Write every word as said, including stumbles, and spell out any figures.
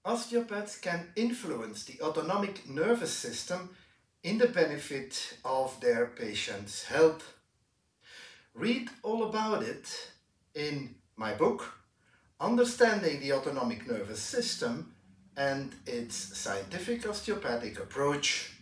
Osteopaths can influence the autonomic nervous system in the benefit of their patients' health. Read all about it in my book, Understanding the Autonomic Nervous System and its Scientific Osteopathic Approach.